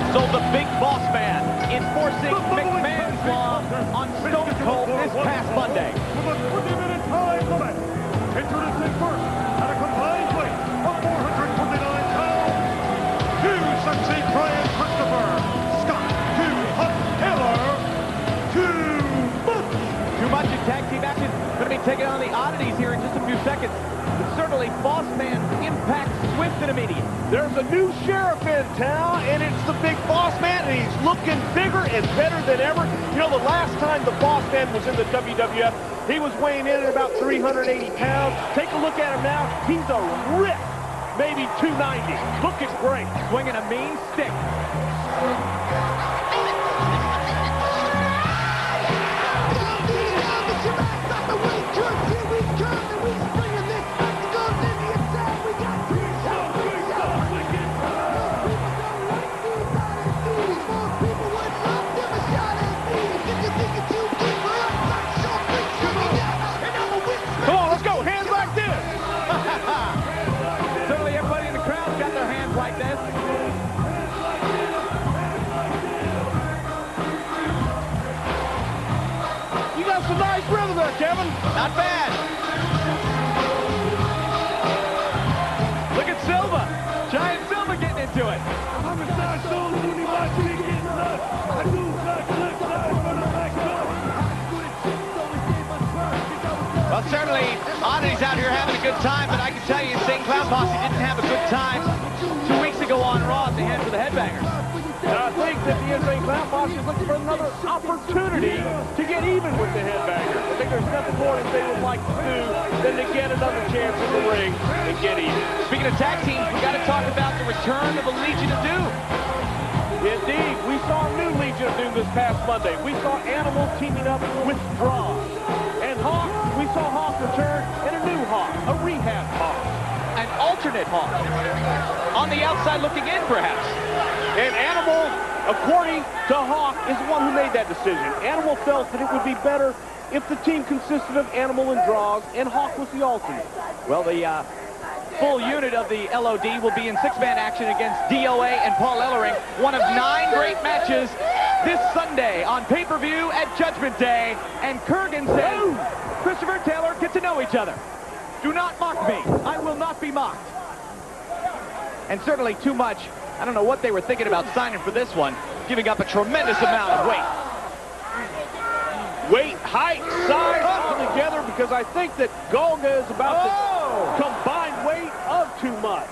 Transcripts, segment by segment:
So the big boss man enforcing McMahon's law on Stone Cold this past Monday. With a 20-minute time limit. Introducing first at a combined weight of 429 pounds, to Sexy Brian Christopher, Scott to Huck Taylor, Too much in tag team action. Going to be taking on the Oddities here in just a few seconds. But certainly, Boss Man impacts swift and immediate. There's a new sheriff in town, and it's the big Boss Man, and he's looking bigger and better than ever. You know, the last time the Boss Man was in the WWF, he was weighing in at about 380 pounds. Take a look at him now. He's a rip, maybe 290. Looking great. Swinging a mean stick. Some nice rhythm there, Kevin. Not bad. Look at Silva. Giant Silva getting into it. Well, certainly, Oddities out here having a good time, but I can tell you, Insane Clown Posse didn't have a good time 2 weeks ago on Raw at the hands of the Headbangers. And I think that the Insane Clown Posse is looking for another opportunity to get even with the Headbangers. I think there's nothing more that they would like to do than to get another chance in the ring and get even. Speaking of tag teams, we got to talk about the return of the Legion of Doom. Indeed, we saw a new Legion of Doom this past Monday. We saw Animal teaming up with Draws. And Hawk, we saw Hawk return, and a new Hawk, a rehab Hawk. An alternate Hawk. On the outside looking in, perhaps. And Animal, according to Hawk, is the one who made that decision. Animal felt that it would be better if the team consisted of Animal and Draws, and Hawk was the alternate. Well, the full unit of the LOD will be in six-man action against DOA and Paul Ellering. One of 9 great matches this Sunday on pay-per-view at Judgment Day. And Kurgan says, Christopher Taylor, get to know each other. Do not mock me. I will not be mocked. And certainly too much. I don't know what they were thinking about signing for this one, giving up a tremendous amount of weight. Weight, height, size, all together, because I think that Golga is about to combine weight of too much.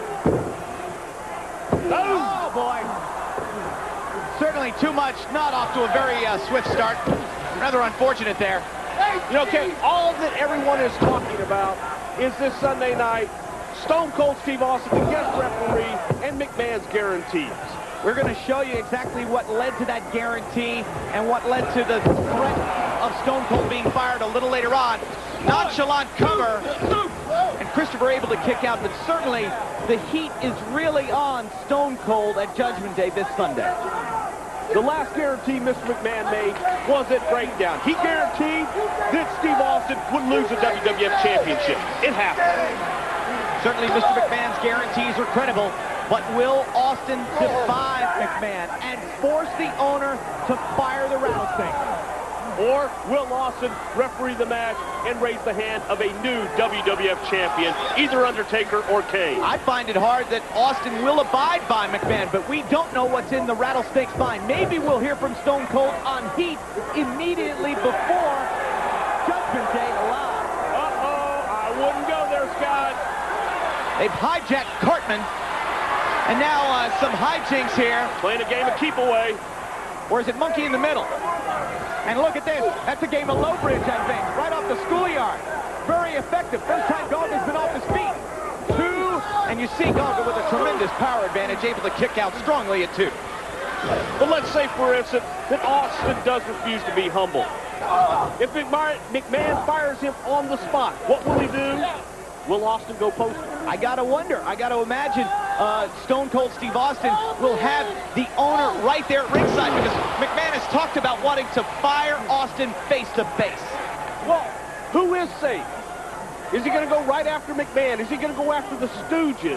Oh, boy. Certainly too much, not off to a very swift start. Rather unfortunate there. You know, Kate, all that everyone is talking about is this Sunday night, Stone Cold Steve Austin, the guest referee, and McMahon's guarantees. We're going to show you exactly what led to that guarantee and what led to the threat of Stone Cold being fired a little later on. Nonchalant cover, and Christopher able to kick out, but certainly the heat is really on Stone Cold at Judgment Day this Sunday. The last guarantee Mr. McMahon made was at Breakdown. He guaranteed that Steve Austin would lose the WWF Championship. It happened. Certainly Mr. McMahon's guarantees are credible, but will Austin defy McMahon and force the owner to fire the rattlesnake? Or will Austin referee the match and raise the hand of a new WWF champion, either Undertaker or Kane? I find it hard that Austin will abide by McMahon, but we don't know what's in the rattlesnake's mind. Maybe we'll hear from Stone Cold on Heat immediately before Judgment Day live. Uh-oh, I wouldn't go there, Scott. They've hijacked Cartman, and now some hijinks here. Playing a game of keep away. Or is it monkey in the middle? And look at this. That's a game of low bridge, I think. Right off the schoolyard. Very effective. First time Golga's been off his feet. 2, and you see Golga with a tremendous power advantage, able to kick out strongly at 2. But let's say, for instance, that Austin does refuse to be humble. If McMahon fires him on the spot, what will he do? Will Austin go post? I gotta wonder. I gotta imagine Stone Cold Steve Austin will have the owner right there at ringside, because McMahon has talked about wanting to fire Austin face to face. Well, who is safe? Is he going to go right after McMahon? Is he going to go after the Stooges?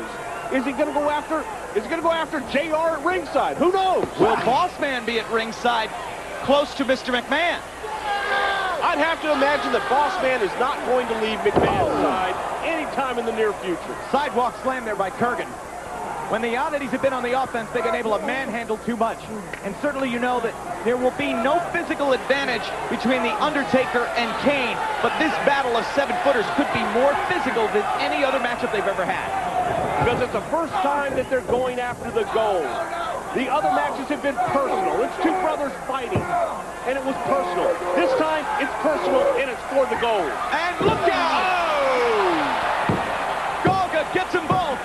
Is he going to go after JR at ringside? Who knows? Will Bossman be at ringside close to Mr. McMahon? I'd have to imagine that Bossman is not going to leave McMahon's side anytime in the near future. Sidewalk slam there by Kurgan. When the Oddities have been on the offense, they've been able to manhandle too much. And certainly you know that there will be no physical advantage between The Undertaker and Kane, but this battle of 7-footers could be more physical than any other matchup they've ever had. Because it's the first time that they're going after the gold. The other matches have been personal. It's two brothers fighting, and it was personal. This time, it's personal, and it's for the gold. And look out! Oh! Golga gets them both.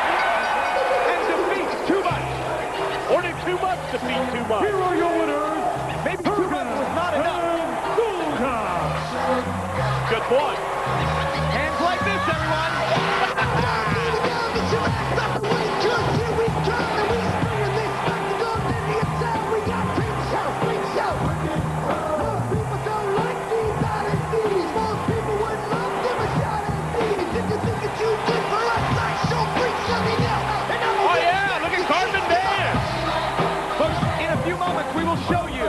Or did too much defeat too much? Here are your winners. Maybe too much was not enough. Good point. Hands like this, everyone. We will show you